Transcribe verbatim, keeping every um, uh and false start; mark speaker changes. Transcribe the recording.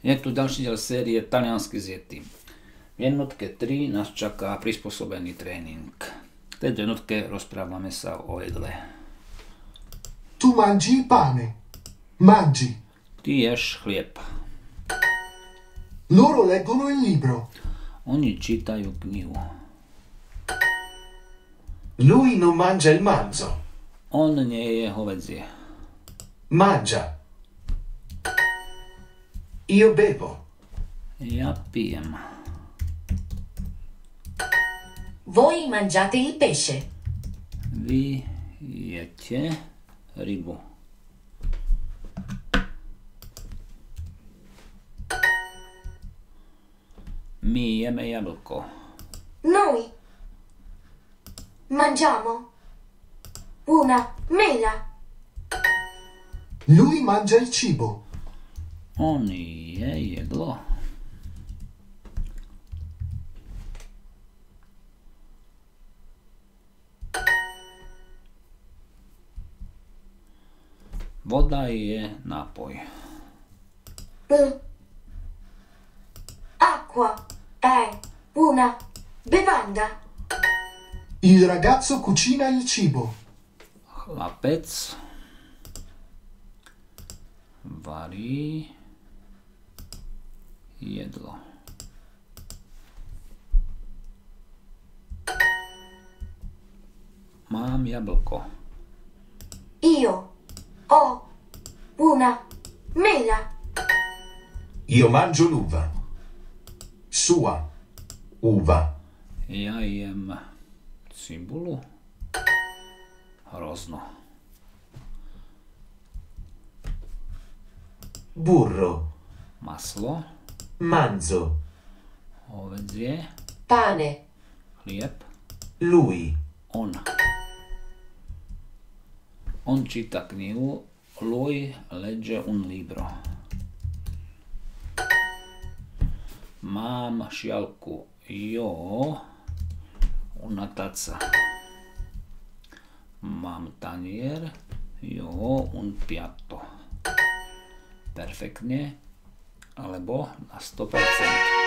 Speaker 1: Je tu ďalší diel série Taliansky s Yetim. V jednotke tri nás čaká prispôsobený tréning. V tejto jednotke rozprávame sa o jedle.
Speaker 2: Tu mangi il pane. Mangi.
Speaker 1: Ty ješ chlieb.
Speaker 2: Loro leggono il libro.
Speaker 1: Oni čítajú knihu.
Speaker 3: Lui non mangia il manzo.
Speaker 1: On nie je hovädzie.
Speaker 3: Mangia. Io bevo.
Speaker 1: Ja pijem.
Speaker 4: Voi mangiate il pesce.
Speaker 1: Vy jete rybu. My jeme jablko.
Speaker 5: Noi mangiamo una mela.
Speaker 2: Lui mangia il cibo.
Speaker 1: On je jedlo. Voda je nápoj.
Speaker 5: L- Acqua è una bevanda.
Speaker 2: Il ragazzo cucina il cibo.
Speaker 1: Chlapec varí jedlo. Mám jablko.
Speaker 5: Io ho una mela.
Speaker 3: Io mangio l'uva. Sua uva.
Speaker 1: Ja jem cibulu. Hrozno.
Speaker 3: Burro.
Speaker 1: Maslo.
Speaker 3: Manzo.
Speaker 1: Hovädzie.
Speaker 4: Pane.
Speaker 1: Chlieb.
Speaker 3: Lui.
Speaker 1: On. On číta knihu. Lui legge un libro. Mám šialku. Jo. Una tazza. Mám tanier. Jo. Un piatto. Perfektne. Alebo na sto percent.